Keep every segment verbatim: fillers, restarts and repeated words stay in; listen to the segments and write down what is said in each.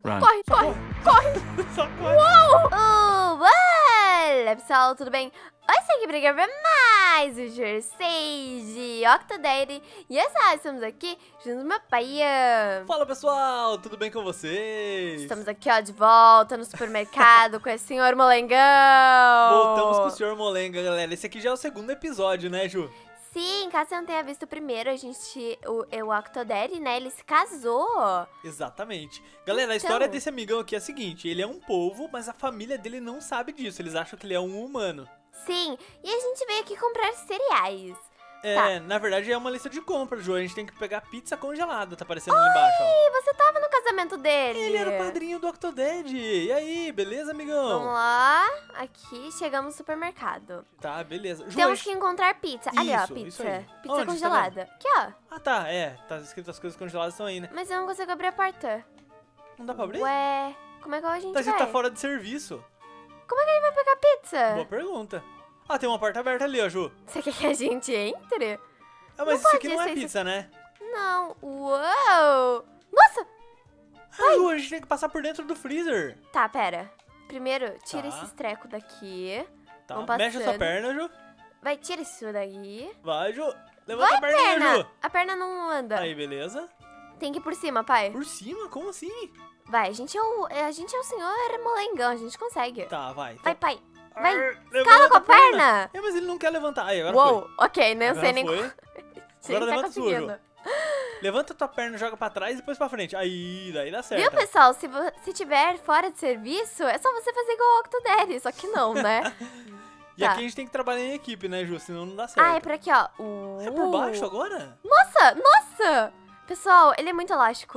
Run. Corre, corre, corre. Só corre. Uou! Uh, olá, pessoal, tudo bem? Hoje estou aqui para gravar mais o Jersey de Octodad. E é só, estamos aqui junto com meu pai. Fala, pessoal, tudo bem com vocês? Estamos aqui, ó, de volta no supermercado com esse senhor Molengão. Voltamos com o senhor Molenga, galera. Esse aqui já é o segundo episódio, né, Ju? Sim, caso você não tenha visto o primeiro, a gente, o, o Octodad, né, ele se casou. Exatamente. Galera, a Então. história desse amigão aqui é a seguinte. Ele é um polvo, mas a família dele não sabe disso. Eles acham que ele é um humano. Sim, e a gente veio aqui comprar cereais. É, Tá. na verdade é uma lista de compras, Ju. A gente tem que pegar pizza congelada, tá aparecendo ali embaixo, ó. Ih, você tava no casamento dele. Ele era o padrinho do Octodad. E aí, beleza, amigão? Vamos lá, aqui, chegamos no supermercado. Tá, beleza. Ju, Temos a que gente- encontrar pizza. Ali, ó, Isso, pizza. isso aí. Pizza Onde? Você tá congelada. Aqui, ó. Ah, tá, é. Tá escrito as coisas congeladas estão aí, né? Mas eu não consigo abrir a porta. Não dá pra abrir? Ué, como é que a gente Tá, a gente vai? tá fora de serviço. Como é que a gente vai pegar pizza? Boa pergunta. Ah, tem uma porta aberta ali, ó, Ju. Você quer que a gente entre? Ah, mas Não isso pode aqui não é ser isso. pizza, né? Não. Uou. Nossa. Ah, Ju, a gente tem que passar por dentro do freezer. Tá, pera. Primeiro, tira Tá. esses trecos daqui. Tá, Vamos mexe a sua passando. perna, Ju. Vai, tira isso daí. Vai, Ju. Levanta Vai, a perninha, perna. Ju. A perna não anda. Aí, beleza. Tem que ir por cima, pai. Por cima? Como assim? Vai, a gente é o, a gente é o senhor Molengão, a gente consegue. Tá, vai. Vai, pai. Vai. Arr, Escala levanta com a perna. É, mas ele não quer levantar. Aí, agora Uou, foi. ok, não Agora sei nem foi. como. Agora Gente, levanta tá sua, Ju. conseguindo. Levanta tua perna, joga pra trás e depois pra frente. Aí, daí dá certo. Viu, pessoal? Se, vo- se tiver fora de serviço, é só você fazer igual o Octodad, só que não, né? E Tá. aqui a gente tem que trabalhar em equipe, né, Ju? Senão não dá certo. Ah, é por aqui, ó. Uh. É por baixo agora? Nossa, nossa! Pessoal, ele é muito elástico.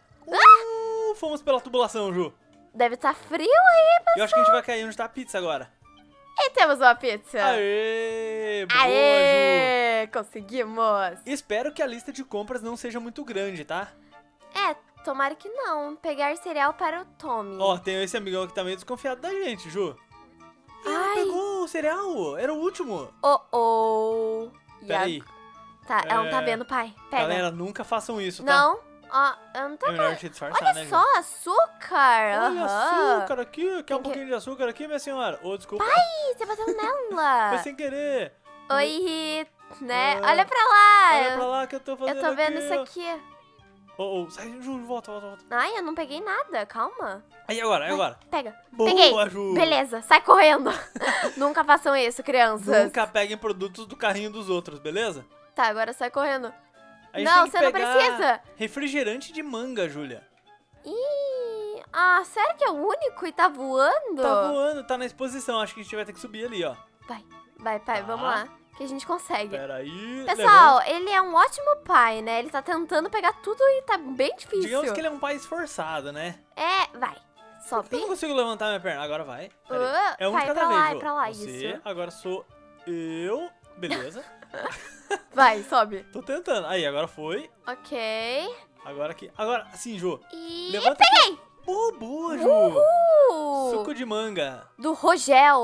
Uh, fomos pela tubulação, Ju. Deve estar frio aí, pessoal. Eu acho que a gente vai cair onde tá a pizza agora. E temos uma pizza. Aê! Boa, Ju! Aê! Conseguimos. Espero que a lista de compras não seja muito grande, tá? É, tomara que não. Pegar cereal para o Tommy. Ó, tem esse amigão que tá meio desconfiado da gente, Ju. Ih, ela Ai. pegou o cereal, era o último. Oh, oh. E Peraí, a- Tá, ela não tá É, vendo, pai. Pega. galera, nunca façam isso, tá? Não. Ó, eu não tô É melhor a gente disfarçar, né, Olha Ju? só, açúcar. Olha, aham. açúcar aqui, quer Tem um que- pouquinho de açúcar aqui, minha senhora? Ô, desculpa, Ih, você bateu nela. foi sem querer. Oi, Rit, né? Ah, Olha pra lá. Olha eu, pra lá que eu tô fazendo eu tô vendo aqui, isso ó. aqui. Ô, ô, sai, Ju, volta, volta, volta. Ai, eu não peguei nada, calma. Aí agora, aí agora. Pega. Boa, Peguei. Ju. Beleza, sai correndo. Nunca façam isso, crianças. Nunca peguem produtos do carrinho dos outros, beleza? Tá, agora sai correndo. A gente Não, tem que você não pegar precisa. refrigerante de manga, Júlia. Ih, ah, sério que é o único e tá voando? Tá voando, tá na exposição. Acho que a gente vai ter que subir ali, ó. Vai, vai, pai, Tá. vamos lá. Que a gente consegue. Pera aí. Pessoal, ele é um ótimo pai, né? Ele tá tentando pegar tudo e tá bem difícil. Digamos que ele é um pai esforçado, né? É, vai. Eu Sobe. não consigo levantar minha perna. Agora vai. Pera aí. Ah, É um vai, de cada pra vez, lá, Ju. é pra lá, Você, isso. agora sou eu. Beleza. Vai, sobe. Tô tentando. Aí, agora foi. Ok. Agora aqui. Agora, assim, Ju. E Levanta peguei! aqui. Boa, boa, Ju. Uhul! Suco de manga. Do Rogel.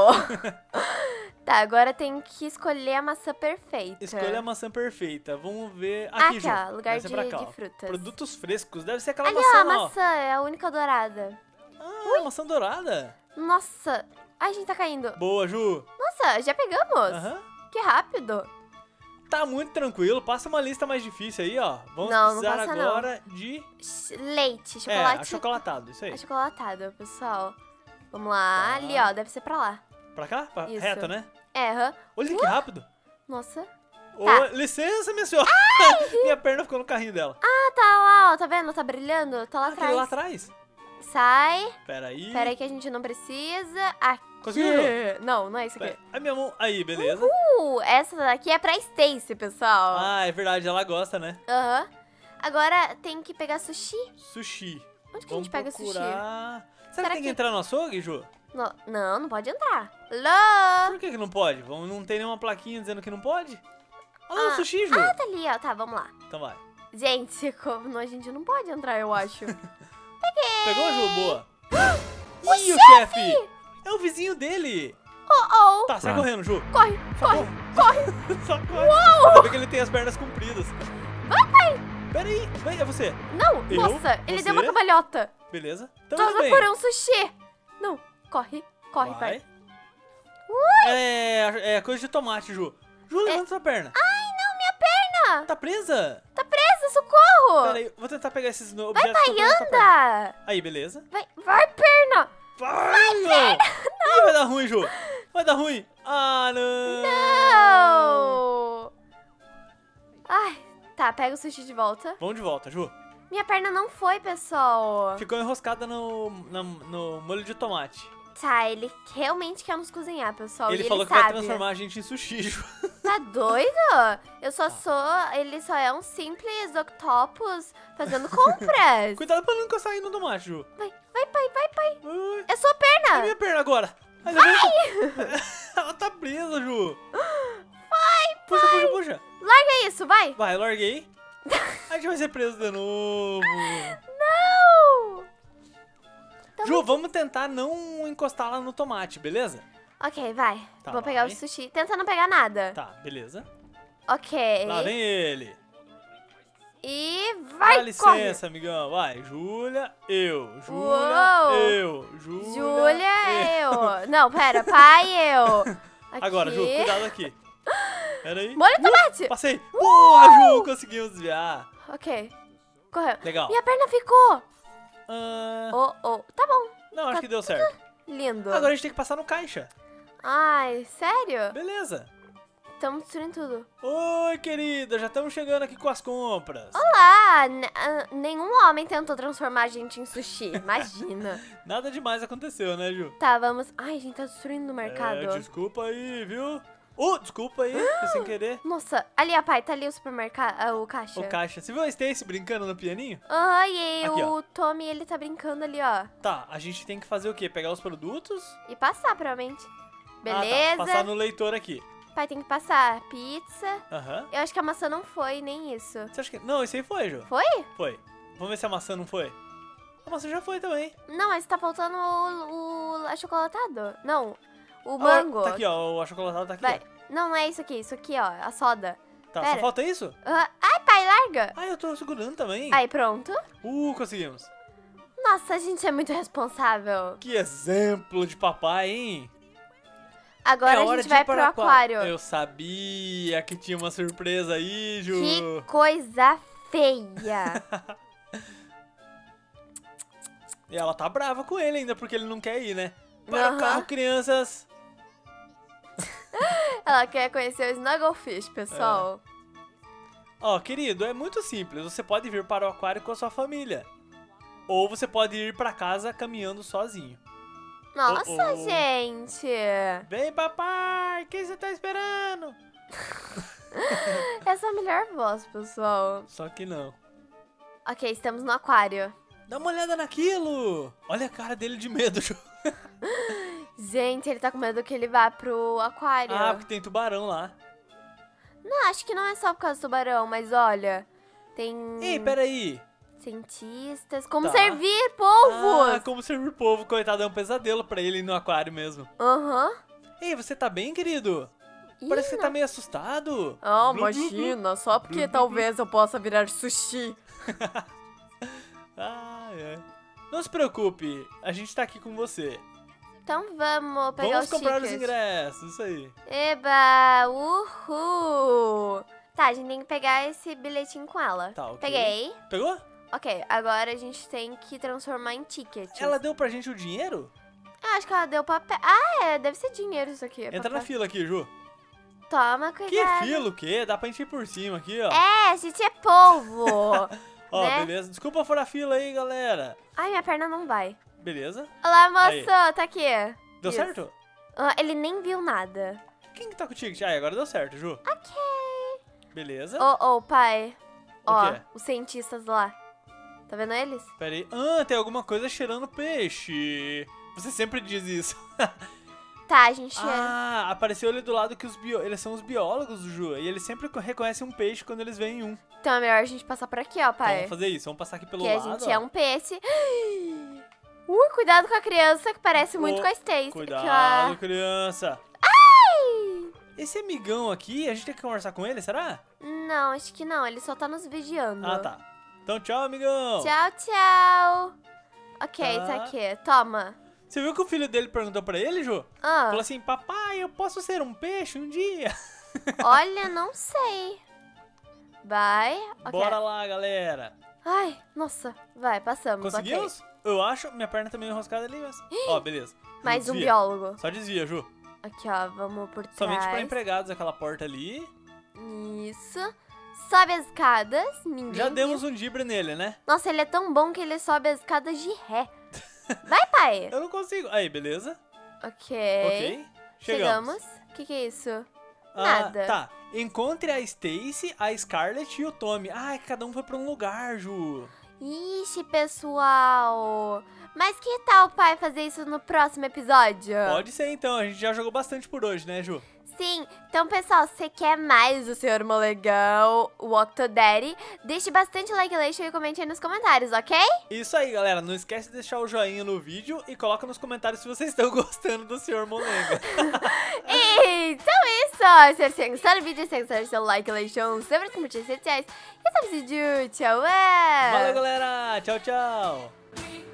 Tá, agora tem que escolher a maçã perfeita. Escolha a maçã perfeita. Vamos ver. Aqui, Aqui, Ju. ó, lugar Vai ser de, pra cá, de ó. frutas. Produtos frescos. Deve ser aquela Ali, maçã, ó, a ó. maçã, é a única dourada. Ah, maçã dourada. Nossa, ai, a gente tá caindo. Boa, Ju. Nossa, já pegamos? Aham. Que rápido. Tá muito tranquilo. Passa uma lista mais difícil aí, ó. Vamos Não, não precisar passa, não. agora de... Ch- Leite, É, chocolate. achocolatado. Isso aí. Achocolatado, pessoal. Vamos lá, Tá. ali, ó, deve ser pra lá. Pra cá? Pra... Isso. Reta, né? É, aham. Olha que rápido. Nossa. Ô, Tá. licença, minha senhora. Minha perna ficou no carrinho dela. Ah, tá lá, ó, tá vendo? Tá brilhando? Tá lá Aquele atrás. lá atrás. Sai. Pera aí. Pera aí que a gente não precisa. Aqui. Conseguiu? Não, não é isso aqui. Pera. Aí minha mão... Aí, beleza. Uh, essa daqui é pra Stacy, pessoal. Ah, é verdade. Ela gosta, né? Aham. Agora tem que pegar sushi. Sushi. Onde que a Vamos gente pega sushi? procurar... Será, Será que tem que que- entrar no açougue, Ju? No- não, não pode entrar. Alô? Por que que não pode? Vamos, não tem nenhuma plaquinha dizendo que não pode? Olha lá o Ah. sushi, Ju. Ah, tá ali, ó. Tá, vamos lá. Então vai. Gente, como a gente não pode entrar, eu acho. Pegou, Ju? Boa. O Ih, o chefe! chefe! É o vizinho dele. Oh, oh. Tá, sai Run. correndo, Ju. Corre, corre, corre. Só corre. Ainda bem que ele tem as pernas compridas. Vai, pai. Pera aí, vem, é você. Não, Eu? nossa, ele Você? deu uma cambalhota. Beleza. Tamo Tudo bem. por um sushi. Não, corre, corre, Vai. pai. É, é coisa de tomate, Ju. Ju, levanta sua perna. Ai, não, minha perna. Tá presa? Tá presa, socorro. Pera aí, vou tentar pegar esses no- Vai, objetos. que pai, eu tô na tua perna. anda. Aí, beleza. Vai, vai, perna. Vai, Ju. Ih, vai dar ruim, Ju. Vai dar ruim. Ah, não. Não. Ai, tá, pega o sushi de volta. Vamos de volta, Ju. Minha perna não foi, pessoal. Ficou enroscada no, na- no molho de tomate. Tá, ele realmente quer nos cozinhar, pessoal. Ele e falou ele que vai sabe. transformar a gente em sushi, Ju. Tá doido? Eu só sou... Ele só é um simples octopus fazendo compras. Cuidado pra não encostar aí no tomate, Ju. Vai, vai, pai, vai, pai. Ai, É sua é perna. minha perna agora. Ai, levanta. Ela tá presa, Ju. Vai, Puxa, pai. puxa, puxa. Larga isso, vai. Vai, larguei. A gente vai ser preso de novo. Não. Tá Ju, vamos tentar não encostar lá no tomate, beleza? Ok, vai. Tá, Vou pegar vai. o sushi. Tenta não pegar nada. Tá, beleza. Ok. Lá vem ele. E vai, Dá licença, amigão. Vai, Júlia, eu. Júlia, Uou. eu. Júlia, Júlia, eu. Não, pera, pai, eu. Aqui. Agora, Ju, cuidado aqui. Pera aí. Molho de tomate. Passei. Boa, Ju, conseguimos desviar. Ok. Correu. Legal. Minha perna ficou. Ah, Oh, oh. Tá bom. não, acho tá que deu certo. Lindo. Agora a gente tem que passar no caixa. Ai, sério? Beleza. Estamos destruindo tudo. Oi, querida, já estamos chegando aqui com as compras. Olá! N- ah, nenhum homem tentou transformar a gente em sushi. Imagina. Nada demais aconteceu, né, Ju? Tá, vamos... Ai, a gente tá destruindo o mercado. É, desculpa aí, viu? Oh, desculpa aí, foi sem querer. Nossa, ali, ó, pai, tá ali o supermercado, ah, o caixa. O caixa. Você viu a Stacy brincando no pianinho? Ai, e Aqui, o Tommy, ele tá brincando ali, ó. Tá, a gente tem que fazer o quê? Pegar os produtos? E passar, provavelmente. Ah, Beleza. tá. Passar no leitor aqui. Pai, tem que passar pizza. Aham. Eu acho que a maçã não foi, nem isso. Você acha que... Não, esse aí foi, Ju. Foi? Foi. Vamos ver se a maçã não foi. A maçã já foi também. Não, mas tá faltando o, o achocolatado. Não, o Ah, mango. tá aqui, ó. O achocolatado tá aqui, Vai. Não, não é isso aqui, isso aqui, ó, a soda. ó. Tá, pera. só falta isso? Ah, ai, pai, larga. Ah, eu tô segurando também. Aí, pronto. Uh, conseguimos. Nossa, a gente é muito responsável. Que exemplo de papai, hein? Agora é a hora gente de vai ir pro para o aquário. Eu sabia que tinha uma surpresa aí, Ju. Que coisa feia. E ela tá brava com ele ainda, porque ele não quer ir, né? Para Aham. o carro, crianças. Ela quer conhecer o Snugglefish, pessoal. Ó, querido, é muito simples. Você pode vir para o aquário com a sua família. Ou você pode ir pra casa caminhando sozinho. Nossa, Oh, oh. gente. Vem, papai! O que você tá esperando? Essa é a melhor voz, pessoal. Só que não. Ok, estamos no aquário. Dá uma olhada naquilo! Olha a cara dele de medo, Ju. Gente, ele tá com medo que ele vá pro aquário. Ah, porque tem tubarão lá. Não, acho que não é só por causa do tubarão, mas olha, tem Ei, peraí. cientistas. Como Tá. servir polvos? Ah, como servir povo, coitado, é um pesadelo pra ele ir no aquário mesmo. Aham. Ei, você tá bem, querido? Ih, Parece que você não. tá meio assustado. Oh, Blu, blu, blu. imagina, só porque talvez eu possa virar sushi. Ah, é. Não se preocupe, a gente tá aqui com você. Então vamos pegar Vamos os comprar os tickets. ingressos, isso aí. Eba, uhul. Tá, a gente tem que pegar esse bilhetinho com ela. Tá, ok. Peguei. Pegou? Ok, agora a gente tem que transformar em tickets. Ela deu pra gente o dinheiro? Eu acho que ela deu papel. Ah, é, deve ser dinheiro isso aqui. é Entra papel. na fila aqui, Ju. Toma, Que cuidado. fila o quê? Dá pra gente ir por cima aqui, ó. É, a gente é polvo. Ó, né? beleza. Desculpa furar a fila aí, galera. Ai, minha perna não vai. Beleza. Olá, moço, Aí. tá aqui. Deu Isso. certo? Ah, ele nem viu nada. Quem que tá com o ticket? Ah, agora deu certo, Ju. Ok. Beleza. Ô, ô, pai. O Ó, quê? os cientistas lá. Tá vendo eles? Pera aí. Ah, tem alguma coisa cheirando peixe. Você sempre diz isso. Tá, a gente... Ah, apareceu ali do lado que os bio... eles são os biólogos, Ju. E eles sempre reconhecem um peixe quando eles veem um. Então é melhor a gente passar por aqui, ó, Então, pai. vamos fazer isso. Vamos passar aqui pelo Que a lado. gente ó. é um peixe. Ui, cuidado com a criança, que parece muito Ô, com a Stacy. Cuidado, Que a- criança. Ai! Esse amigão aqui, a gente tem que conversar com ele, será? Não, acho que não. Ele só tá nos vigiando. Ah, tá. Então, tchau, amigão. Tchau, tchau. Ok, Tá. tá aqui. Toma. Você viu que o filho dele perguntou pra ele, Ju? Ah, Falou assim, papai, eu posso ser um peixe um dia? olha, não sei. Vai. Ok. Bora lá, galera. Ai, nossa. Vai, passamos. ok. Conseguimos? Eu acho. Minha perna tá meio enroscada ali, mas... Ó, beleza. Ju, Mais um desvia. biólogo. Só desvia, Ju. Aqui, ó. Vamos por trás. Somente pra empregados, aquela porta ali. Isso. Sobe as escadas. Ninguém Já viu. demos um dibre nele, né? Nossa, ele é tão bom que ele sobe as escadas de ré. Vai, pai. Eu não consigo. Aí, beleza. Ok. Ok. Chegamos. Chegamos. O que, que é isso? Ah, Nada. Tá. Encontre a Stacy, a Scarlett e o Tommy. Ai, cada um foi pra um lugar, Ju. Ixi, pessoal. Mas que tal, pai, fazer isso no próximo episódio? Pode ser, então. A gente já jogou bastante por hoje, né, Ju? Sim. Então, pessoal, se você quer mais do senhor Molegão, o Octodaddy, deixe bastante like e comente aí nos comentários, ok? Isso aí, galera. Não esquece de deixar o joinha no vídeo e coloca nos comentários se vocês estão gostando do senhor Molenga. Então é isso. Se você gostar do vídeo, se gostar do seu like, leixão, sempre compartilhar nas redes sociais. E até o vídeo. Tchau, é. Valeu, galera. Tchau, tchau.